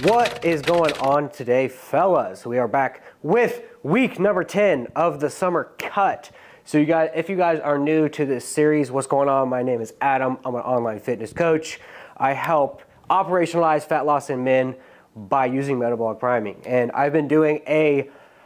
What is going on today, fellas? We are back with week number 10 of the summer cut. So you guys, if you guys are new to this series, what's going on? My name is Adam. I'm an online fitness coach. I help operationalize fat loss in men by using metabolic priming. And I've been doing a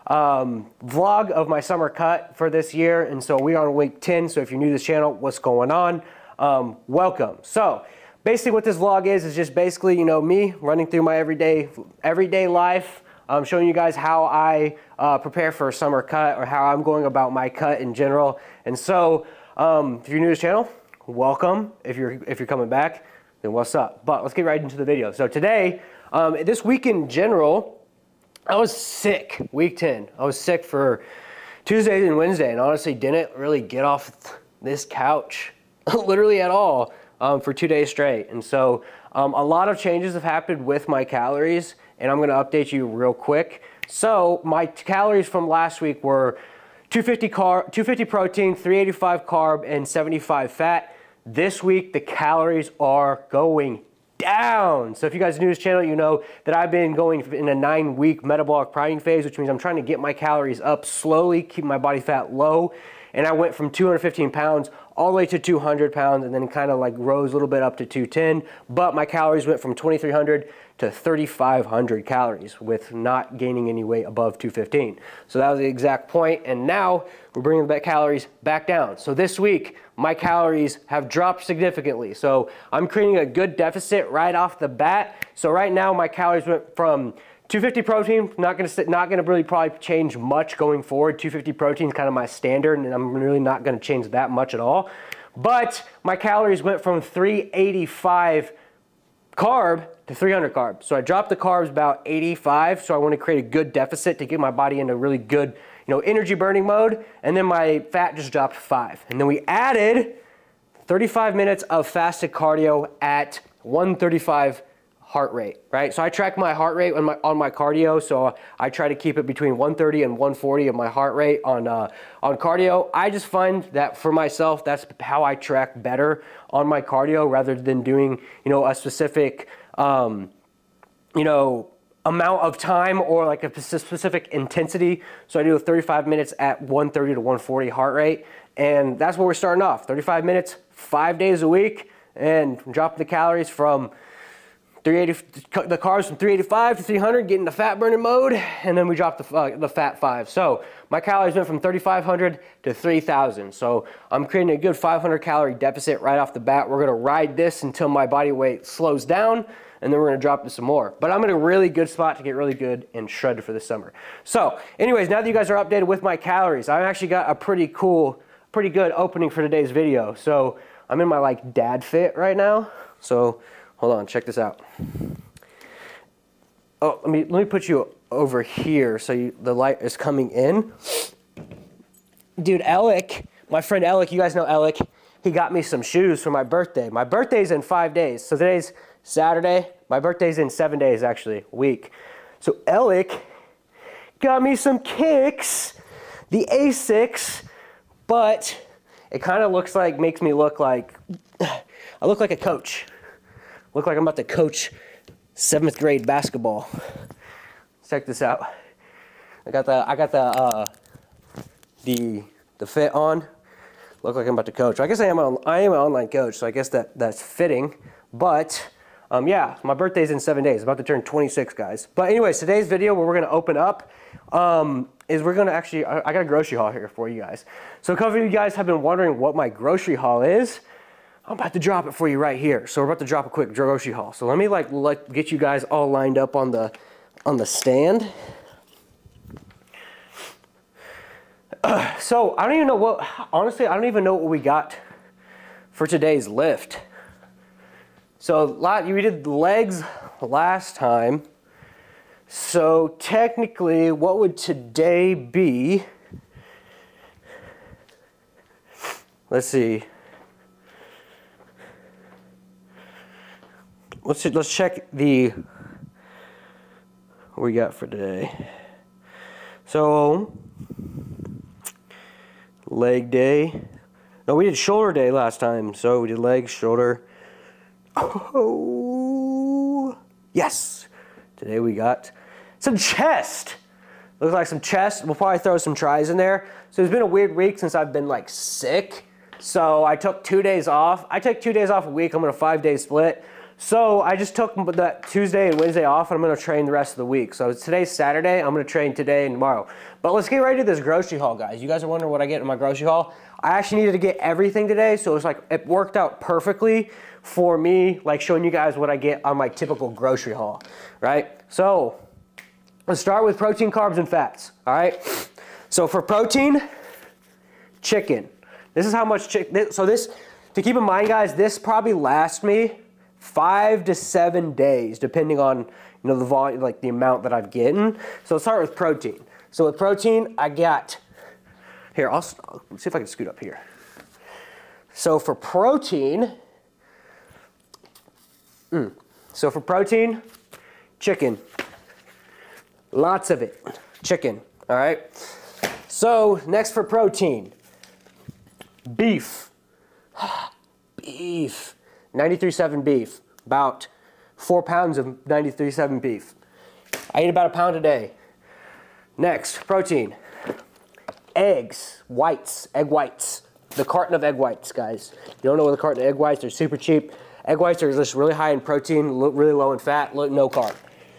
vlog of my summer cut for this year. And so we are on week 10. So if you're new to this channel, what's going on? Welcome. So basically what this vlog is just basically, you know, me running through my everyday life, showing you guys how I prepare for a summer cut or how I'm going about my cut in general. And so if you're new to this channel, welcome. If you're coming back, then what's up? But let's get right into the video. So today, this week in general, I was sick, week 10. I was sick for Tuesday and Wednesday, and honestly didn't really get off this couch literally at all. For 2 days straight. And so a lot of changes have happened with my calories, and I'm going to update you real quick. So my calories from last week were 250 protein, 385 carb, and 75 fat. This week the calories are going down. So if you guys are new to this channel, you know that I've been going in a 9-week metabolic priming phase, which means I'm trying to get my calories up slowly, keep my body fat low. And I went from 215 pounds all the way to 200 pounds, and then kind of like rose a little bit up to 210. But my calories went from 2,300 to 3,500 calories with not gaining any weight above 215. So that was the exact point. And now we're bringing the calories back down. So this week, my calories have dropped significantly. So I'm creating a good deficit right off the bat. So right now my calories went from 250 protein, not gonna really probably change much going forward. 250 protein is kind of my standard, and I'm really not gonna change that much at all. But my calories went from 385 carb to 300 carb. So I dropped the carbs about 85. So I want to create a good deficit to get my body into really good, you know, energy burning mode. And then my fat just dropped 5. And then we added 35 minutes of fasted cardio at 135 heart rate, right? So I track my heart rate on my cardio, so I try to keep it between 130 and 140 of my heart rate on cardio. I just find that for myself, that's how I track better on my cardio rather than doing, you know, a specific, you know, amount of time or like a specific intensity. So I do 35 minutes at 130 to 140 heart rate, and that's where we're starting off. 35 minutes, 5 days a week, and dropping the calories from the carbs from 385 to 300, get into fat burning mode, and then we drop the fat 5. So my calories went from 3,500 to 3,000. So I'm creating a good 500 calorie deficit right off the bat. We're gonna ride this until my body weight slows down, and then we're gonna drop this some more. But I'm in a really good spot to get really good and shredded for the summer. So anyways, now that you guys are updated with my calories, I actually got a pretty good opening for today's video. So I'm in my like dad fit right now. So hold on, check this out. Oh, let me put you over here so the light is coming in. Dude, Alec, my friend Alec, you guys know Alec, he got me some shoes for my birthday. My birthday's in 5 days. So today's Saturday. My birthday's in 7 days, actually, a week. So Alec got me some kicks, the A6, but it kind of looks like, makes me look like, I look like a coach. Look like I'm about to coach 7th grade basketball. Check this out. I got the fit on. Look like I'm about to coach. I guess I am an online coach, so I guess that's fitting. But yeah, my birthday's in 7 days. I'm about to turn 26, guys. But anyways, today's video, what we're gonna open up is we're gonna actually, I got a grocery haul here for you guys. So a couple of you guys have been wondering what my grocery haul is. I'm about to drop it for you right here. So we're about to drop a quick grocery haul. So let me get you guys all lined up on the stand. So I don't even know what, honestly, I don't even know what we got for today's lift. So we did legs last time. So technically, what would today be? Let's see. Let's check what we got for today. So leg day. No, we did shoulder day last time. So we did legs, shoulder. Oh, yes. Today we got some chest. Looks like some chest. We'll probably throw some tries in there. So it's been a weird week since I've been like sick. So I took 2 days off. I take 2 days off a week. I'm on a 5-day split. So I just took that Tuesday and Wednesday off, and I'm going to train the rest of the week. So today's Saturday. I'm going to train today and tomorrow. But let's get right to this grocery haul, guys. You guys are wondering what I get in my grocery haul. I actually needed to get everything today, so it's like it worked out perfectly for me, like showing you guys what I get on my typical grocery haul, right? So let's start with protein, carbs, and fats, all right? So for protein, chicken. This is how much chicken. So this, to keep in mind, guys, this probably lasts me 5 to 7 days, depending on the volume, like the amount that I've gotten. So let's start with protein. So with protein, I got here. I'll see if I can scoot up here. So for protein, chicken, lots of it, chicken. All right. So next for protein, beef. Beef. 93.7 beef, about 4 pounds of 93.7 beef. I eat about a pound a day. Next, protein, eggs, whites, egg whites. The carton of egg whites, guys. You don't know what the carton of egg whites, they're super cheap. Egg whites are just really high in protein, really low in fat, no carb.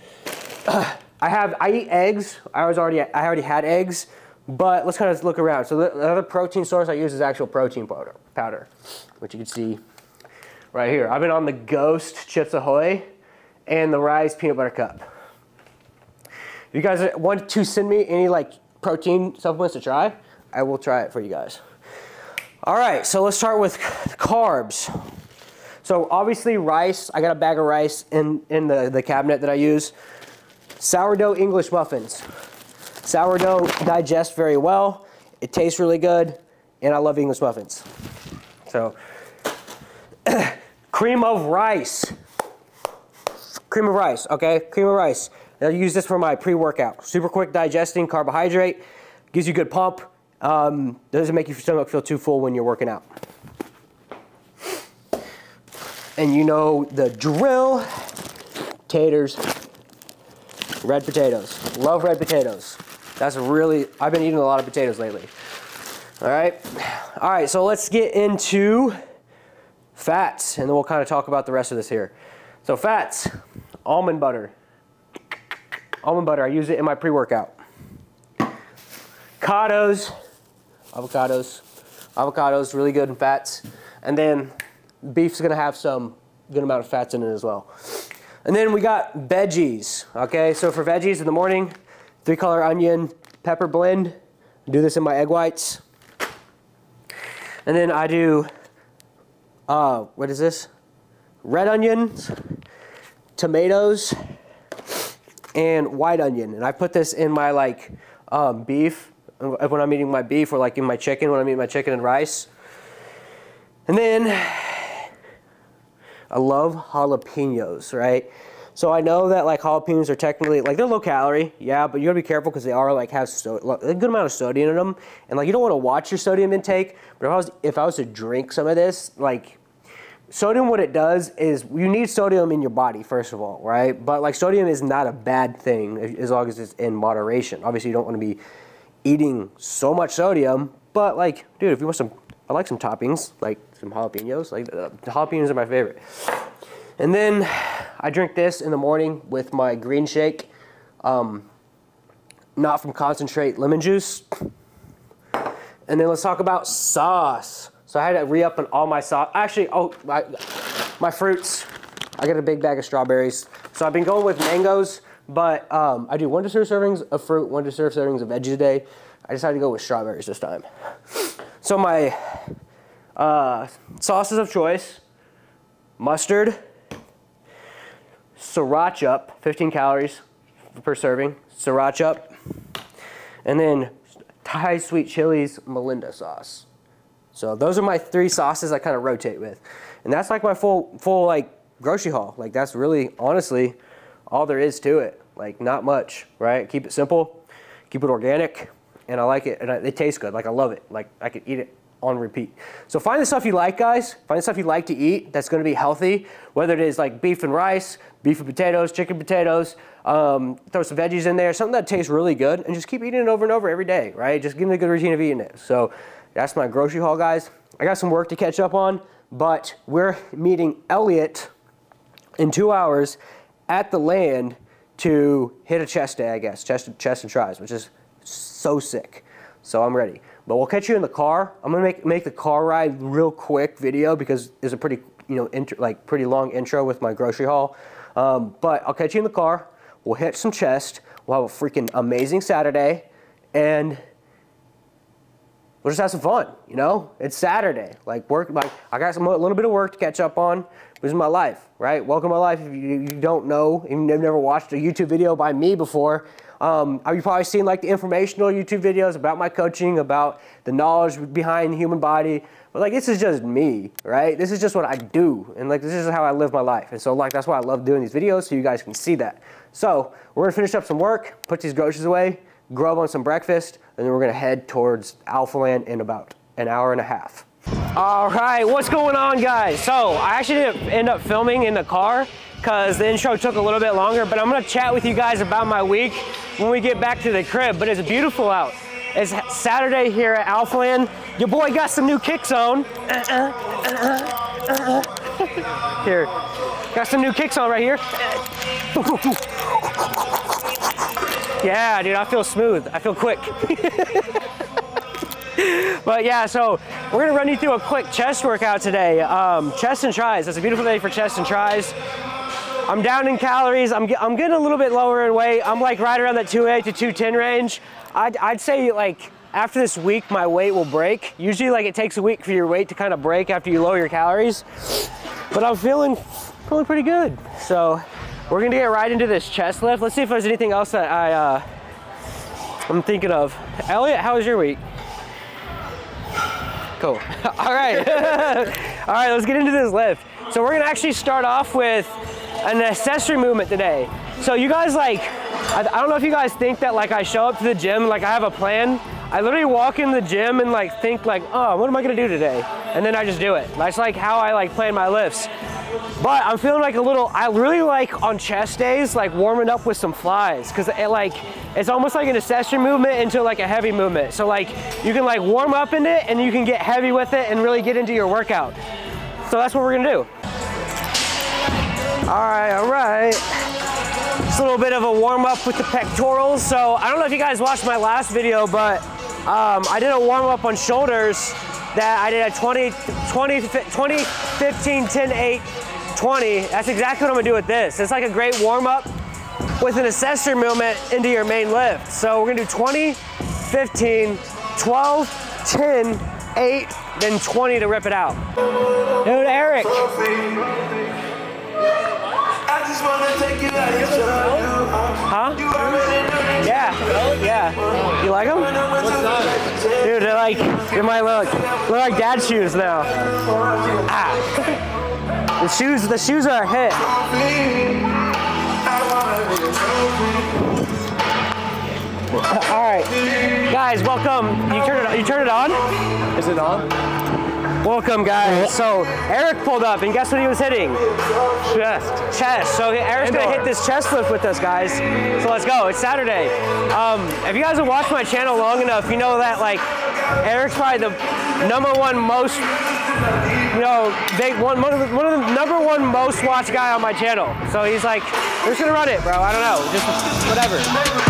I eat eggs. I already had eggs, but let's kind of look around. So the other protein source I use is actual protein powder, which you can see right here. I've been on the Ghost Chips Ahoy and the Rise Peanut Butter Cup. If you guys want to send me any like protein supplements to try, I will try it for you guys. All right, so let's start with carbs. So obviously rice, I got a bag of rice in the cabinet that I use. Sourdough English muffins. Sourdough digests very well, it tastes really good, and I love English muffins. So cream of rice. Cream of rice, okay? Cream of rice. I'll use this for my pre-workout. Super quick digesting carbohydrate, gives you a good pump. Doesn't make your stomach feel too full when you're working out. And you know the drill. Taters. Red potatoes. Love red potatoes. I've been eating a lot of potatoes lately. All right, so let's get into fats, and then we'll kind of talk about the rest of this here. So fats, almond butter. Almond butter, I use it in my pre-workout. Avocados, really good in fats. And then beef's gonna have some good amount of fats in it as well. And then we got veggies, okay? So for veggies in the morning, 3-color onion, pepper blend. I do this in my egg whites. And then I do, what is this? Red onions, tomatoes, and white onion. And I put this in my like beef, when I'm eating my beef, or like in my chicken, when I'm eating my chicken and rice. And then I love jalapenos, right? So I know that like jalapenos are technically, like they're low calorie, yeah, but you gotta be careful because they are like have a good amount of sodium in them. And like you don't wanna watch your sodium intake, but if I was to drink some of this, like sodium, what it does is you need sodium in your body, first of all, right? But like sodium is not a bad thing as long as it's in moderation. Obviously you don't wanna be eating so much sodium, but like, dude, if you want some, I like some toppings, like some jalapenos. Like the jalapenos are my favorite. And then I drink this in the morning with my green shake, not from concentrate, lemon juice. And then let's talk about sauce. So I had to re-up on all my sauce. Actually, my fruits. I got a big bag of strawberries. So I've been going with mangoes, but I do 1 to 2 servings of fruit, 1 to 2 servings of veggies a day. I decided to go with strawberries this time. So my sauces of choice, mustard, sriracha, 15 calories per serving, sriracha, and then Thai sweet chilies Melinda sauce. So those are my 3 sauces I kind of rotate with. And that's like my full like grocery haul. Like that's really, honestly, all there is to it. Like not much, right? Keep it simple, keep it organic, and I like it, and it tastes good. Like I love it. Like I could eat it on repeat. So find the stuff you like, guys. Find the stuff you like to eat that's gonna be healthy, whether it is like beef and rice, beef and potatoes, chicken potatoes, throw some veggies in there, something that tastes really good, and just keep eating it over and over every day, right? Just give me a good routine of eating it. So that's my grocery haul, guys. I got some work to catch up on, but we're meeting Elliot in 2 hours at the land to hit a chest day, I guess, chest and tries, which is so sick. So I'm ready. But we'll catch you in the car. I'm gonna make the car ride real quick video because it's a pretty, pretty long intro with my grocery haul. But I'll catch you in the car. We'll hit some chest. We'll have a freaking amazing Saturday, and we'll just have some fun. It's Saturday. I got a little bit of work to catch up on. This is my life, right? Welcome to my life. If you don't know, if you've never watched a YouTube video by me before, you've probably seen like the informational YouTube videos about my coaching, about the knowledge behind the human body. But like, this is just me, right? This is just what I do. And like, this is how I live my life. And so like, that's why I love doing these videos, so you guys can see that. So we're gonna finish up some work, put these groceries away, grub on some breakfast, and then we're gonna head towards Alphaland in about an hour and a half. All right, what's going on, guys? So I actually didn't end up filming in the car because the intro took a little bit longer, but I'm gonna chat with you guys about my week when we get back to the crib. But it's beautiful out. It's Saturday here at Alphaland. Your boy got some new kicks on. Here, got some new kicks on right here. Yeah, dude, I feel smooth. I feel quick. But yeah, so we're gonna run you through a quick chest workout today. Chest and tries. It's a beautiful day for chest and tries. I'm down in calories. I'm getting a little bit lower in weight. I'm like right around that 208 to 210 range. I'd say like after this week, my weight will break. Usually like it takes a week for your weight to kind of break after you lower your calories. But I'm feeling pretty good. So we're gonna get right into this chest lift. Let's see if there's anything else that I'm thinking of. Elliot, how was your week? Cool. All right. All right, let's get into this lift. So we're gonna actually start off with an accessory movement today. So you guys I don't know if you guys think that like I show up to the gym, like I have a plan. I literally walk in the gym and like think like, oh, what am I gonna do today? And then I just do it. That's like how I like plan my lifts. But I'm feeling like I really like on chest days, like warming up with some flies, because it's almost like an accessory movement into like a heavy movement. So like you can like warm up in it and you can get heavy with it and really get into your workout. So that's what we're gonna do. All right. Just a little bit of a warm up with the pectorals. So I don't know if you guys watched my last video, but I did a warm up on shoulders that I did at 20, 15, 10, 8, 20. That's exactly what I'm gonna do with this. It's like a great warm up with an accessory movement into your main lift. So we're gonna do 20, 15, 12, 10, 8, then 20 to rip it out. Dude, Eric. Huh? Yeah. Yeah. You like them? Dude, they might look like dad shoes now. Ah. The shoes are a hit. All right, guys, welcome. You turn it on? Is it on? Welcome, guys. So Eric pulled up, and guess what he was hitting? Chest. So Eric's gonna hit this chest lift with us, guys. So let's go. It's Saturday. If you guys have watched my channel long enough, you know that like Eric's probably the #1 most, one of the #1 most watched guy on my channel. So he's like, we're just gonna run it, bro. I don't know, just whatever.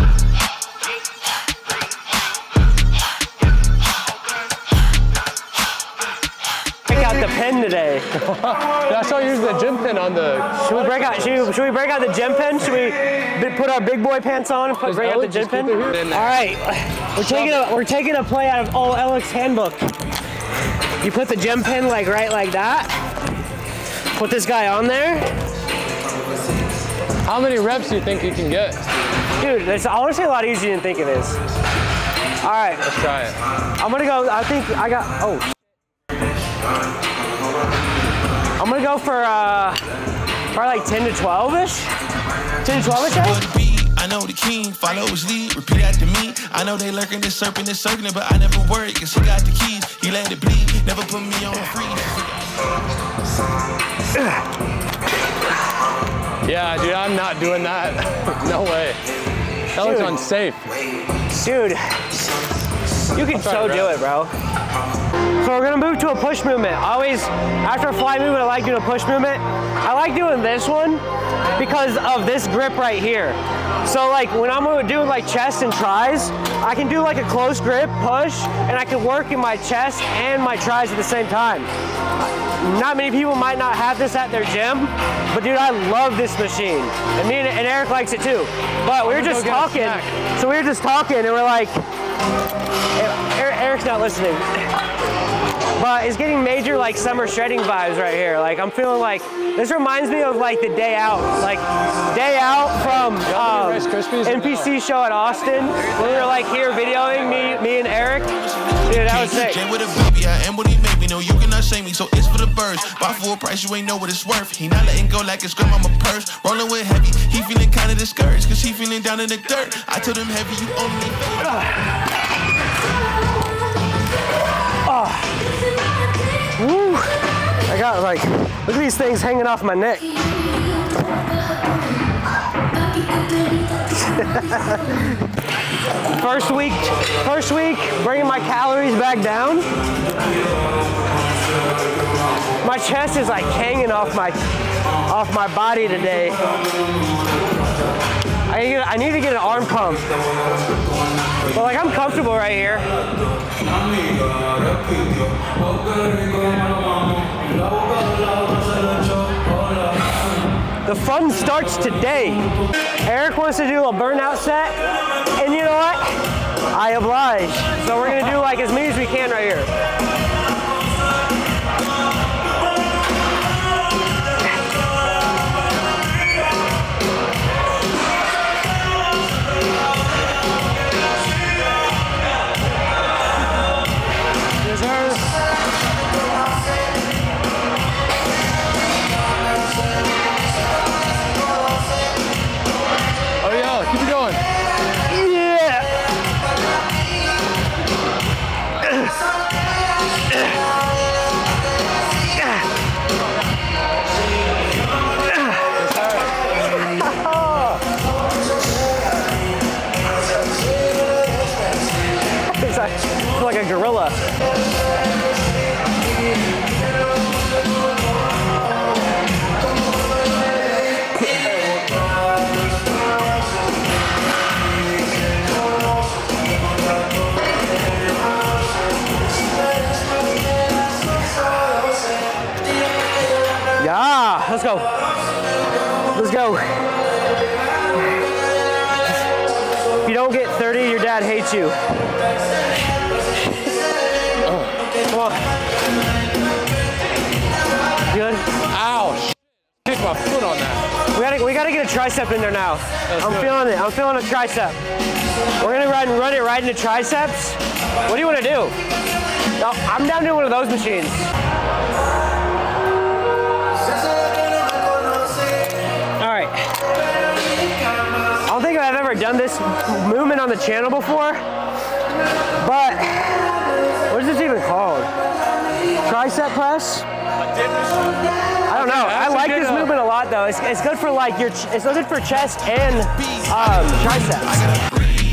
The pin today. Yeah, I saw you using the gym pin on the. Should we break out the gym pin? Should we put our big boy pants on and break out the gym pin? All right, we're taking a play out of old Alex's handbook. You put the gym pin like right like that. Put this guy on there. How many reps do you think you can get? Dude, it's honestly a lot easier than think it is. All right, let's try it. I'm gonna go. I think I got. Oh. I'm gonna go for probably like 10 to 12-ish. 10 to 12-ish, I know the king, follow his lead, repeat after me. I know they lurking, this serpent is circling, but I never worry, cause he got the keys. He let it bleed, never put me on freeze. Yeah, dude, I'm not doing that. No way. That looks unsafe. Dude, you can so do it, bro. So we're gonna move to a push movement. Always, after a fly movement, I like doing a push movement. I like doing this one because of this grip right here. So like when I'm doing like chest and tries, I can do like a close grip push and I can work in my chest and my tries at the same time. Not many people might not have this at their gym, but dude, I love this machine. And me and Eric likes it too. But we were just talking, so we were just talking and we're like, Eric's not listening. But it's getting major like summer shredding vibes right here. Like I'm feeling like, this reminds me of like the day out. Like day out from NPC show at Austin. When we were like here videoing, me and Eric. Dude, that was sick. With a baby, I am what he made me. No, you cannot shame me, so it's for the birds. Buy full price, you ain't know what it's worth. He not letting go like it's grandmama purse. Rolling with heavy, he feeling kinda discouraged, cause he feeling down in the dirt. I told him heavy, you only Woo. I got like, look at these things hanging off my neck. First week, bringing my calories back down. My chest is like hanging off my body today. I need to get an arm pump. But like I'm comfortable right here. The fun starts today. Eric wants to do a burnout set, and you know what? I oblige. So we're gonna do like as many as we can right here. Like a gorilla. Yeah, let's go. Let's go. If you don't get 30, your dad hates you. Come on. Good? Ow, kicked my foot on that. We gotta get a tricep in there now. I'm feeling it. I'm feeling a tricep. We're gonna run it right into triceps. What do you wanna do? No, I'm down to one of those machines. All right. I don't think I've ever done this movement on the channel before, but what is this even called? Tricep press? I don't know. I like this movement a lot though. It's good for like it's good for chest and triceps.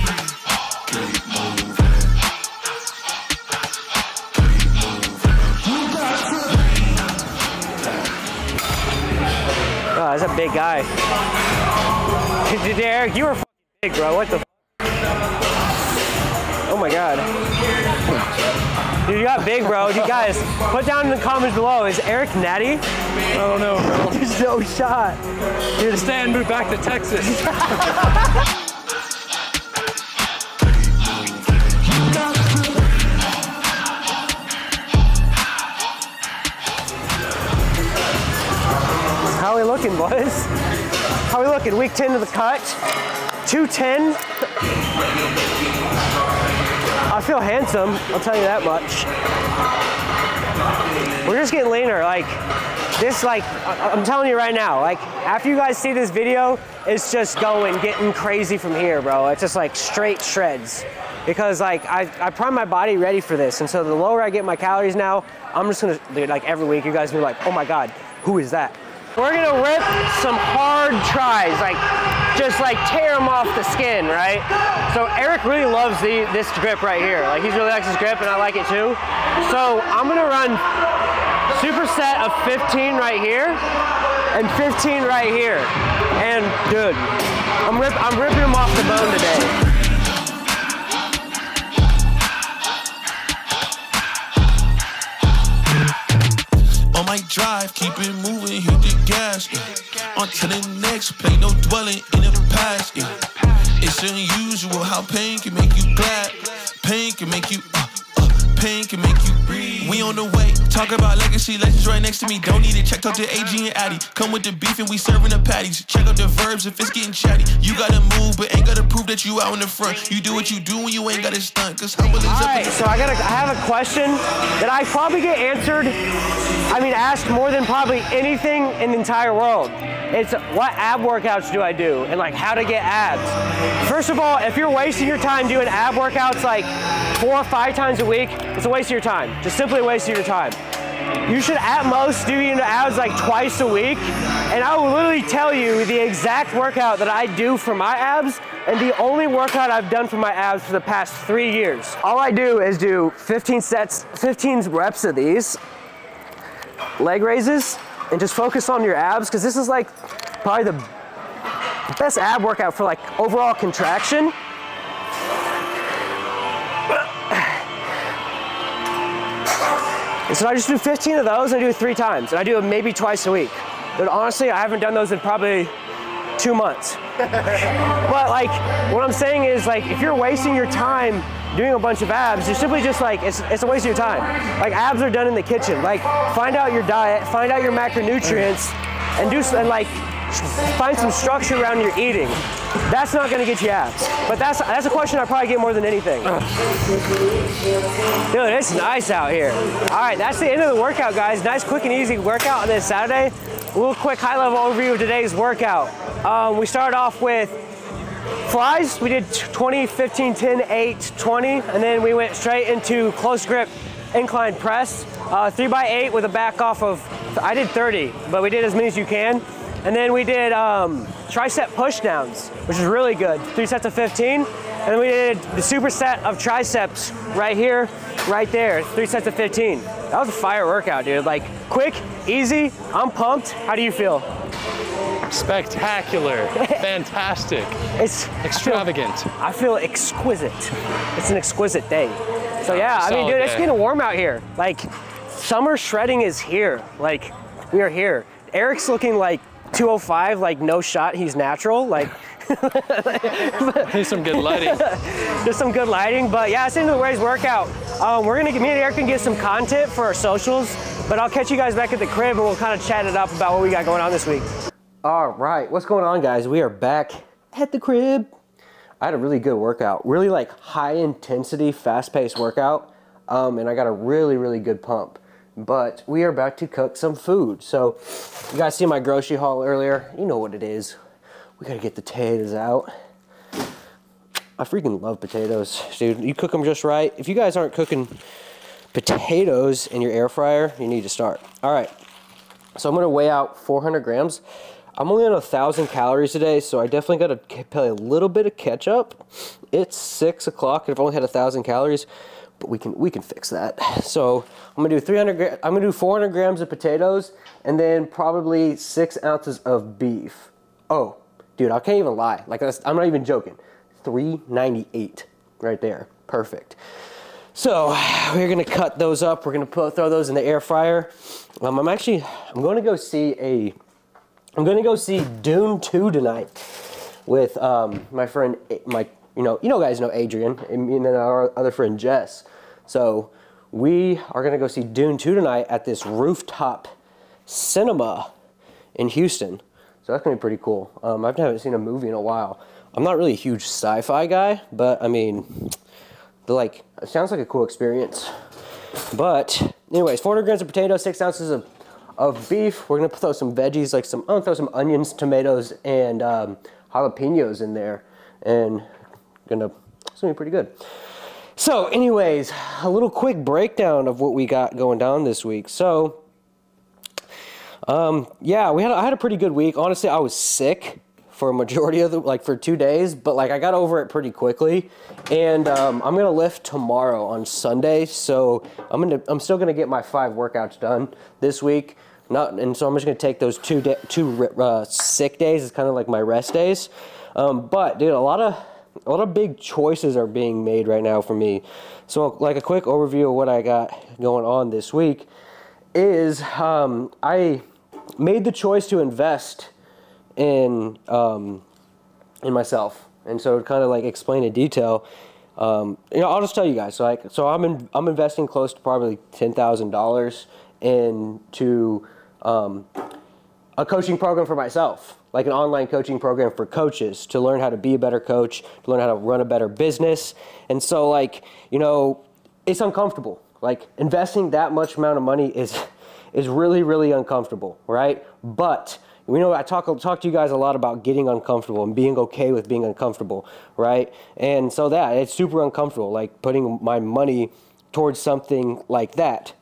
Oh, that's a big guy. Eric, you were big, bro. What the? Oh my God. Dude, you got big, bro. You guys, put down in the comments below, is Eric natty? I don't know, bro. There's no shot. Dude, Stan moved back to Texas. How are we looking, boys? How are we looking? Week 10 of the cut. 210. I feel handsome, I'll tell you that much. We're just getting leaner. Like this, like I'm telling you right now, like after you guys see this video, it's just getting crazy from here, bro. It's just like straight shreds. Because like I prime my body ready for this, and so the lower I get my calories now, I'm just gonna, dude, like every week you guys will be like, oh my God, who is that? We're gonna rip some hard tries, like just like tear them off the skin, right? So Eric really loves this grip right here. Like he really likes this grip, and I like it too. So I'm gonna run superset of 15 right here and 15 right here. And dude, I'm ripping them off the bone today. On my drive, keep it moving, hit the gas, yeah. On to the next, play no dwelling in the past, yeah. It's unusual how pain can make you glad. Pain can make you, pain can make you breathe. We on the way, talk about legacy, legends right next to me. Don't need it, check out the AG and Addy. Come with the beef and we serving the patties. Check out the verbs if it's getting chatty. You gotta move, but ain't gotta prove that you out in the front. You do what you do when you ain't gotta stunt, cause humble is up. Alright, so I have a question that I probably get answered, asked more than probably anything in the entire world. It's what ab workouts do I do, and like how to get abs. First of all, if you're wasting your time doing ab workouts like 4 or 5 times a week, it's a waste of your time. Just simply a waste of your time. You should at most do abs like twice a week, and I will literally tell you the exact workout that I do for my abs and the only workout I've done for my abs for the past 3 years. All I do is do 15 sets, 15 reps of these leg raises, and just focus on your abs, because this is like probably the best ab workout for like overall contraction. And so I just do 15 of those, and I do it 3 times, and I do it maybe twice a week. But honestly, I haven't done those in probably 2 months. But like, what I'm saying is, like, if you're wasting your time doing a bunch of abs, you're simply just like, it's a waste of your time. Like, abs are done in the kitchen. Like, find out your diet, find out your macronutrients, and like, find some structure around your eating. That's not gonna get you abs. But that's a question I probably get more than anything. Dude, it's nice out here. All right, that's the end of the workout, guys. Nice, quick, and easy workout on this Saturday. A little quick high-level overview of today's workout. We started off with flies. We did 20, 15, 10, 8, 20, and then we went straight into close grip incline press, 3x8 with a back off of, I did 30, but we did as many as you can. And then we did tricep push downs, which is really good. 3 sets of 15. And then we did the superset of triceps right here, right there, 3 sets of 15. That was a fire workout, dude. Like, quick, easy, I'm pumped. How do you feel? Spectacular, fantastic, It's extravagant. I feel exquisite. It's an exquisite day. So yeah, dude, it's getting warm out here. Like, summer shredding is here. Like, we are here. Eric's looking like 205, like no shot, he's natural. Like, Need some good lighting. Just some good lighting, but yeah, it's into the Ways workout. Me and Eric can get some content for our socials, but I'll catch you guys back at the crib and we'll kind of chat it up about what we got going on this week. All right, what's going on, guys? We are back at the crib. I had a really good workout, really like high intensity, fast paced workout, and I got a really, really good pump. But we are about to cook some food. So you guys see my grocery haul earlier. You know what it is. We gotta get the potatoes out. I freaking love potatoes, dude. You cook them just right. If you guys aren't cooking potatoes in your air fryer, you need to start. All right, so I'm gonna weigh out 400 grams. I'm only on 1,000 calories today, so I definitely gotta play a little bit of catch up. It's 6 o'clock and I've only had 1,000 calories. But we can fix that. So I'm gonna do 400 grams of potatoes and then probably 6 ounces of beef. Oh, dude, I can't even lie. Like, I'm not even joking. 398 right there. Perfect. So we're gonna cut those up. We're gonna throw those in the air fryer. I'm gonna go see Dune 2 tonight with my friend Mike. You guys know Adrian, and then our other friend Jess. So we are gonna go see Dune 2 tonight at this rooftop cinema in Houston. So that's gonna be pretty cool. I haven't seen a movie in a while. I'm not really a huge sci-fi guy, but I mean, it sounds like a cool experience. But anyways, 400 grams of potatoes, 6 ounces of beef. We're gonna throw some veggies, like I'm gonna throw some onions, tomatoes, and jalapenos in there, and it's gonna be pretty good. So anyways, a little quick breakdown of what we got going down this week. So yeah, I had a pretty good week. Honestly, I was sick for a majority of for 2 days, but I got over it pretty quickly. And I'm gonna lift tomorrow on Sunday, so I'm still gonna get my 5 workouts done this week. And so I'm just gonna take those two sick days as kind of like my rest days. But dude, a lot of big choices are being made right now for me. So like a quick overview of what I got going on this week is I made the choice to invest in myself. And so to kind of explain in detail, I'll just tell you guys. So I'm investing close to probably $10,000 into a coaching program for myself, like an online coaching program for coaches to learn how to be a better coach, to learn how to run a better business. And so it's uncomfortable. Investing that much amount of money is really, really uncomfortable, right? But I talk to you guys a lot about getting uncomfortable and being okay with being uncomfortable, right? And so it's super uncomfortable, putting my money towards something like that.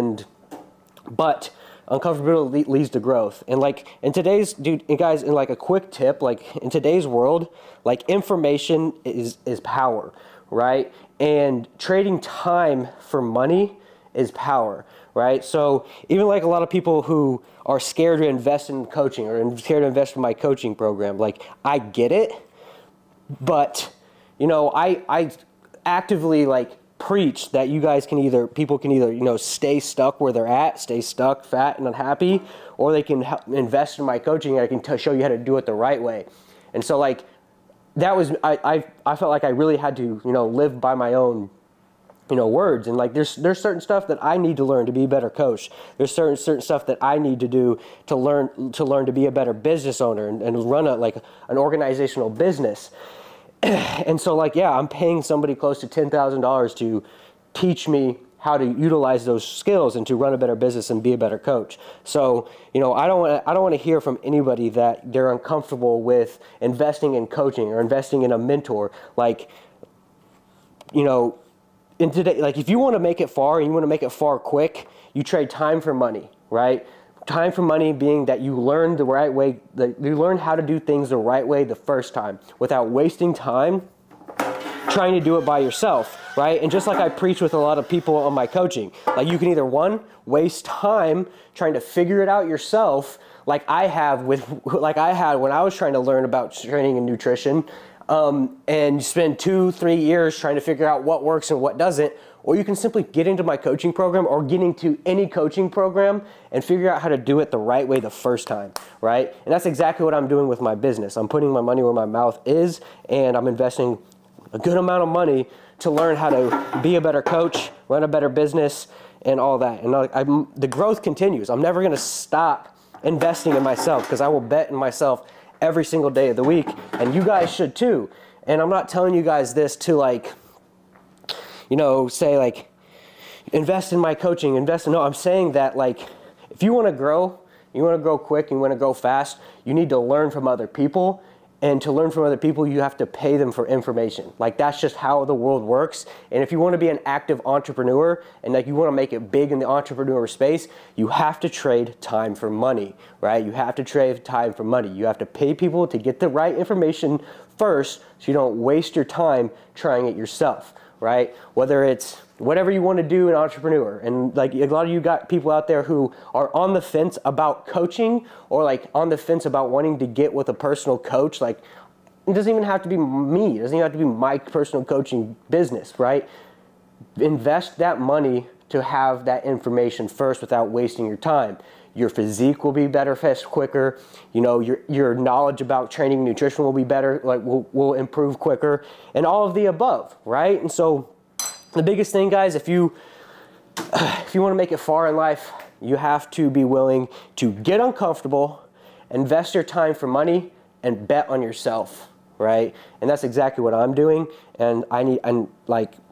But uncomfortability leads to growth. And in today's, guys, in a quick tip, in today's world, information is power, right? And trading time for money is power, right? So even a lot of people who are scared to invest in coaching or scared to invest in my coaching program, I get it, but I actively preach that you guys people can either stay stuck where they're at, stay stuck, fat and unhappy, or they can invest in my coaching and I can show you how to do it the right way. And so that was I felt like I really had to live by my own words. And there's certain stuff that I need to learn to be a better coach. There's certain stuff that I need to do to learn to be a better business owner and run an organizational business. And so yeah, I'm paying somebody close to $10,000 to teach me how to utilize those skills and to run a better business and be a better coach. So I don't want to hear from anybody that they're uncomfortable with investing in coaching or investing in a mentor. In today, if you want to make it far and you want to make it far quick, you trade time for money, right? Time for money being that you learn the right way, you learn how to do things the right way the first time without wasting time trying to do it by yourself, right? And just like I preach with a lot of people on my coaching, you can either waste time trying to figure it out yourself, like I had when I was trying to learn about training and nutrition, and you spend 2-3 years trying to figure out what works and what doesn't, or you can simply get into my coaching program or get into any coaching program and figure out how to do it the right way the first time, right? And that's exactly what I'm doing with my business. I'm putting my money where my mouth is, and I'm investing a good amount of money to learn how to be a better coach, run a better business, and all that. And the growth continues. I'm never gonna stop investing in myself because I will bet in myself every single day of the week, and you guys should too. And I'm not telling you guys this to say invest in my coaching, no, I'm saying that if you want to grow, you want to grow quick, you want to grow fast, you need to learn from other people. And to learn from other people, you have to pay them for information. That's just how the world works. And if you want to be an active entrepreneur and you want to make it big in the entrepreneur space, you have to trade time for money, right? You have to trade time for money. You have to pay people to get the right information first so you don't waste your time trying it yourself, right? Whether it's whatever you want to do in entrepreneur. And a lot of you got people out there who are on the fence about coaching or on the fence about wanting to get with a personal coach. It doesn't even have to be me. It doesn't even have to be my personal coaching business, right? Invest that money to have that information first without wasting your time. Your physique will be better, fast, quicker. Your knowledge about training and nutrition will be better, will improve quicker, and all of the above, right? And so the biggest thing, guys, if you want to make it far in life, you have to be willing to get uncomfortable, invest your time for money, and bet on yourself, right? And that's exactly what I'm doing. And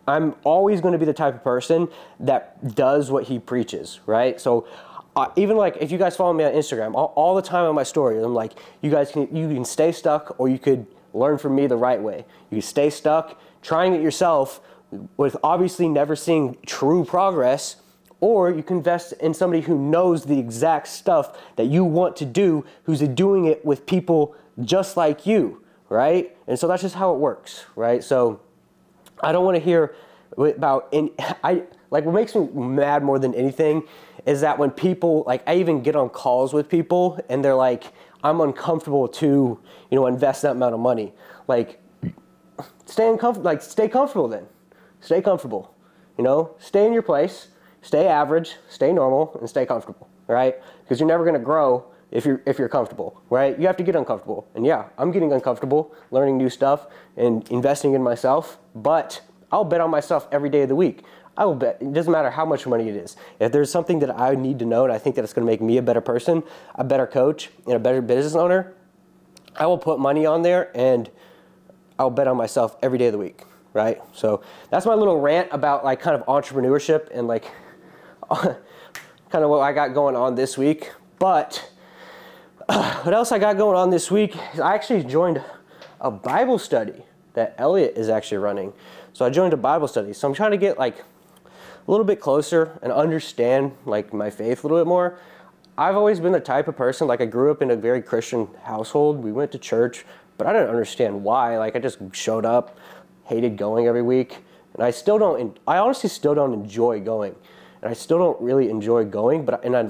I'm always going to be the type of person that does what he preaches, right? So even like if you guys follow me on Instagram, all the time on my story, I'm like, you can stay stuck, or you could learn from me the right way. You can stay stuck trying it yourself with obviously never seeing true progress, or you can invest in somebody who knows the exact stuff that you want to do, who's doing it with people just like you, right? And so that's just how it works, right? So I don't want to hear about what makes me mad more than anything is that when people, like, I even get on calls with people and they're like, I'm uncomfortable to, invest that amount of money. Like, stay comfortable then. Stay comfortable. Stay in your place, stay average, stay normal, and stay comfortable, right? Because you're never going to grow if you're comfortable, right? You have to get uncomfortable. And yeah, I'm getting uncomfortable, learning new stuff and investing in myself, but I'll bet on myself every day of the week. I will bet. It doesn't matter how much money it is. If there's something that I need to know and I think that it's going to make me a better person, a better coach, and a better business owner, I will put money on there and I'll bet on myself every day of the week, right? So that's my little rant about like kind of entrepreneurship and like kind of what I got going on this week. But what else I got going on this week is I actually joined a Bible study that Elliot is actually running. So I joined a Bible study. So I'm trying to get like a little bit closer and understand like my faith a little bit more. I've always been the type of person, like I grew up in a very Christian household. We went to church, but I didn't understand why. Like I just showed up, hated going every week. And I honestly still don't enjoy going. And I still don't really enjoy going, but I'm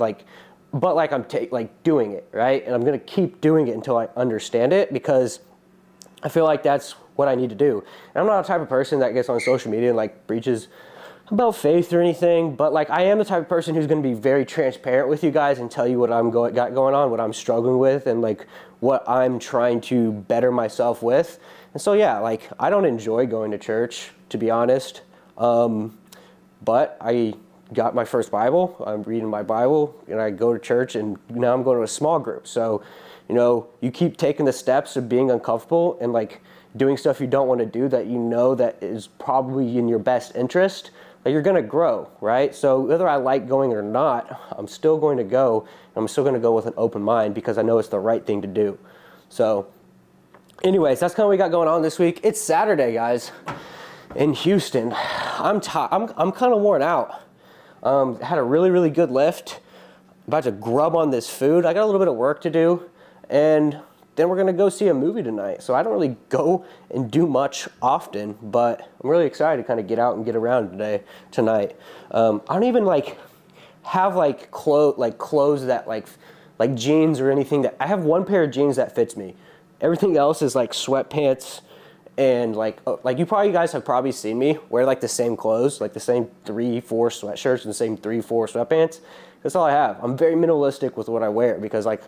doing it, right? And I'm going to keep doing it until I understand it, because I feel like that's what I need to do. And I'm not the type of person that gets on social media and like preaches about faith or anything, but like I am the type of person who's going to be very transparent with you guys and tell you what got going on, what I'm struggling with, and like what I'm trying to better myself with. And so yeah, like I don't enjoy going to church, to be honest, but I got my first Bible. I'm reading my Bible and I go to church, and now I'm going to a small group. So you keep taking the steps of being uncomfortable and like doing stuff you don't want to do that that is probably in your best interest, like you're going to grow, right? So whether I like going or not, I'm still going to go, and I'm still going to go with an open mind because I know it's the right thing to do. So anyways, that's kind of what we got going on this week. It's Saturday, guys, in Houston. I'm kind of worn out. Had a really, really good lift. About to grub on this food. I got a little bit of work to do, and then we're going to go see a movie tonight. So I don't really go and do much often, but I'm really excited to kind of get out and get around tonight. I don't even have clothes that like jeans or anything. That I have one pair of jeans that fits me. Everything else is like sweatpants, and like you guys have probably seen me wear like the same clothes, like the same 3-4 sweatshirts and the same 3-4 sweatpants. That's all I have. I'm very minimalistic with what I wear because like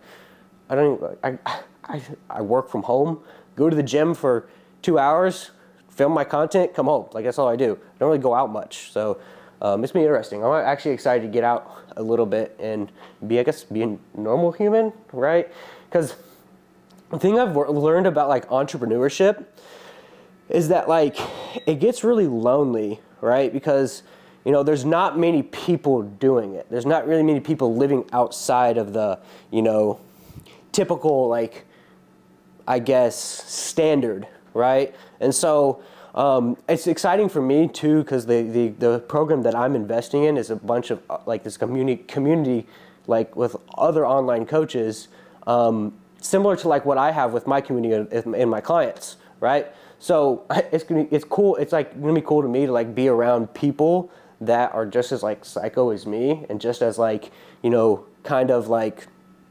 I work from home, go to the gym for 2 hours, film my content, come home. Like that's all I do. I don't really go out much. So it's been interesting. I'm actually excited to get out a little bit and be a normal human, right? Because the thing I've learned about like entrepreneurship is that like it gets really lonely, right? Because there's not many people doing it. There's not really many people living outside of the typical like I guess standard, right? And so it's exciting for me too, because the program that I'm investing in is a bunch of like this community like with other online coaches, similar to like what I have with my community and my clients, right? So it's cool. It's like gonna be cool to me to like be around people that are just as like psycho as me, and just as like kind of like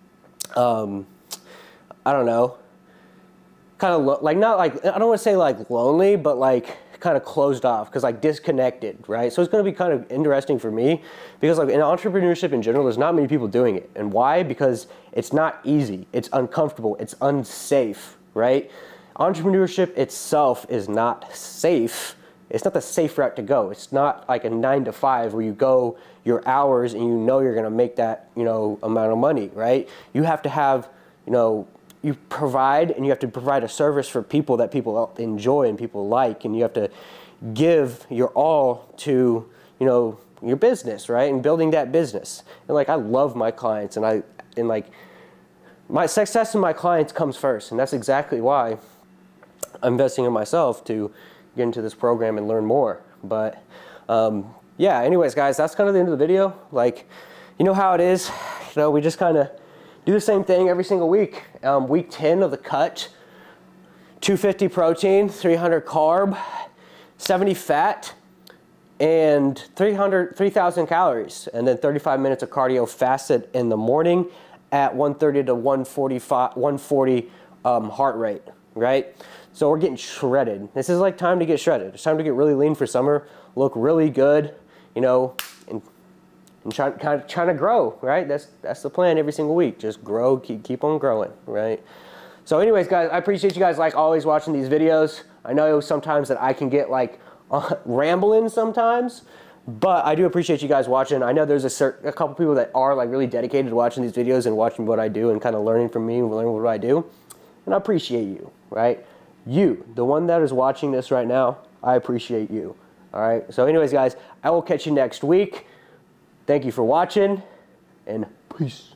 I don't know, kind of like not like, I don't want to say like lonely, but like kind of closed off, because like disconnected, right? So it's going to be kind of interesting for me, because like in entrepreneurship in general, there's not many people doing it. And why? Because it's not easy, it's uncomfortable, it's unsafe, right? Entrepreneurship itself is not safe. It's not the safe route to go. It's not like a 9 to 5 where you go your hours and you're going to make that amount of money, right? You have to have you provide, and you have to provide a service for people that people enjoy and people like, and you have to give your all to, you know, your business, right? And building that business. And like, I love my clients, and like my success in my clients comes first, and that's exactly why I'm investing in myself to get into this program and learn more. But yeah, anyways, guys, that's kind of the end of the video. Like, you know how it is, you know, we just kind of do the same thing every single week. Week 10 of the cut, 250 protein, 300 carb, 70 fat, and 3,000 calories, and then 35 minutes of cardio fasted in the morning at 130 to 140 heart rate, right? So we're getting shredded. This is like time to get shredded. It's time to get really lean for summer, look really good, you know, and trying to grow, right? That's the plan every single week. Just grow, keep on growing, right? So anyways, guys, I appreciate you guys, like always, watching these videos. I know sometimes that I can get like rambling sometimes, but I do appreciate you guys watching. I know there's a couple people that are like really dedicated to watching these videos and watching what I do and kind of learning from me and learning what I do. And I appreciate you, right? You, the one that is watching this right now, I appreciate you. All right. So anyways, guys, I will catch you next week. Thank you for watching, and peace.